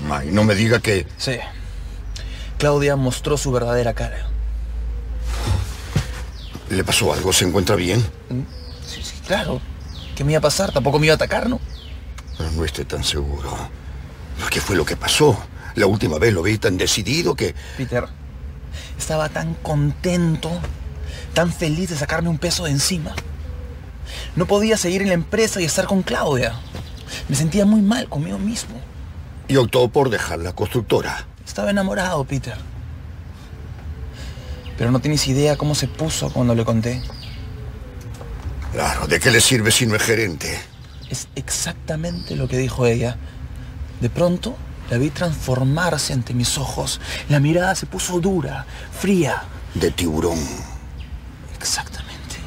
May, no me diga que... Sí. Claudia mostró su verdadera cara. ¿Le pasó algo? ¿Se encuentra bien? Sí, sí, claro. ¿Qué me iba a pasar? Tampoco me iba a atacar, ¿no? Pero no esté tan seguro. ¿Qué fue lo que pasó? La última vez lo vi tan decidido que... Peter, estaba tan contento, tan feliz de sacarme un peso de encima. No podía seguir en la empresa y estar con Claudia. Me sentía muy mal conmigo mismo. Y optó por dejar la constructora. Estaba enamorado, Peter. Pero no tienes idea cómo se puso cuando le conté. Claro, ¿de qué le sirve si no es gerente? Es exactamente lo que dijo ella. De pronto, la vi transformarse ante mis ojos. La mirada se puso dura, fría. De tiburón. Exactamente.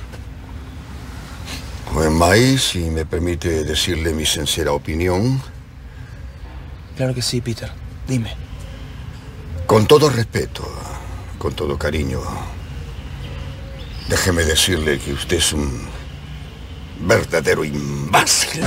Joven May, si me permite decirle mi sincera opinión. Claro que sí, Peter. Dime. Con todo respeto, con todo cariño, déjeme decirle que usted es un verdadero imbécil.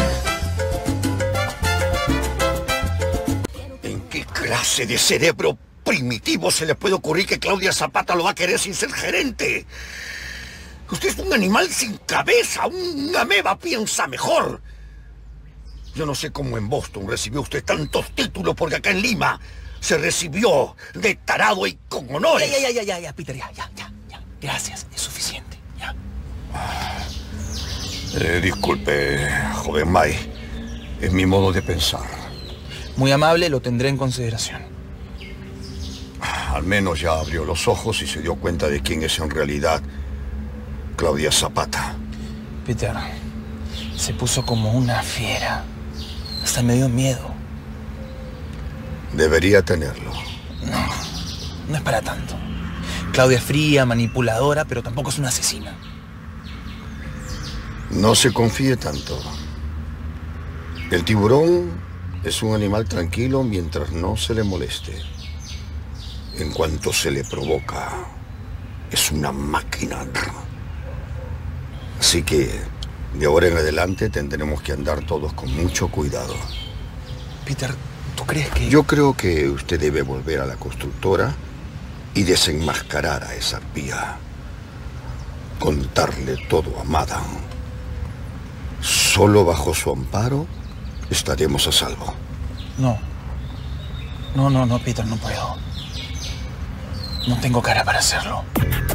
¿En qué clase de cerebro primitivo se le puede ocurrir que Claudia Zapata lo va a querer sin ser gerente? Usted es un animal sin cabeza, una ameba, piensa mejor. Yo no sé cómo en Boston recibió usted tantos títulos, porque acá en Lima se recibió de tarado y con honores. Ya, Peter, ya. Gracias, es suficiente, ya. Disculpe, joven May. Es mi modo de pensar. Muy amable, lo tendré en consideración. Al menos ya abrió los ojos y se dio cuenta de quién es en realidad Claudia Zapata. Peter, se puso como una fiera. Hasta me dio miedo. Debería tenerlo. No es para tanto. Claudia es fría, manipuladora, pero tampoco es una asesina. No se confíe tanto. El tiburón es un animal tranquilo mientras no se le moleste. En cuanto se le provoca, es una máquina. Así que, de ahora en adelante, tendremos que andar todos con mucho cuidado. Peter, ¿tú crees que...? Yo creo que usted debe volver a la constructora y desenmascarar a esa arpía. Contarle todo a Madame. Solo bajo su amparo estaremos a salvo. No, Peter, no puedo. No tengo cara para hacerlo.